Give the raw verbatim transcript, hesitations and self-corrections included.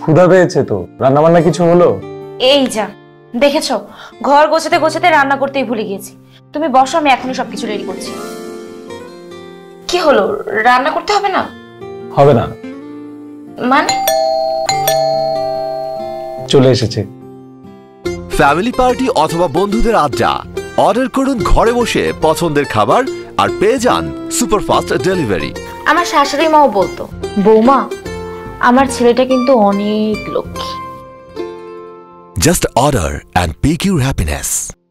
ক্ষুধা পেয়েছে তো, রান্না বান্না কিছু হলো? এই যা দেখেছো, ঘর গোছাতে গোছাতে রান্না করতেই ভুলে গিয়েছি। তুমি বসো, আমি এখনই সবকিছু রেডি করছি। কি হলো, রান্না করতে হবে না? হবে না মানে? চলে এসেছে। ফ্যামিলি পার্টি অথবা বন্ধুদের আড্ডা, অর্ডার করুন ঘরে বসে পছন্দের খাবার আর পেয়ে যান সুপারফাস্ট ডেলিভারি। আমার শাশুড়ি মাও বলতো, বৌমা আমার ছেলেটা কিন্তু অনেক Lakshmi. Just order and pick your happiness.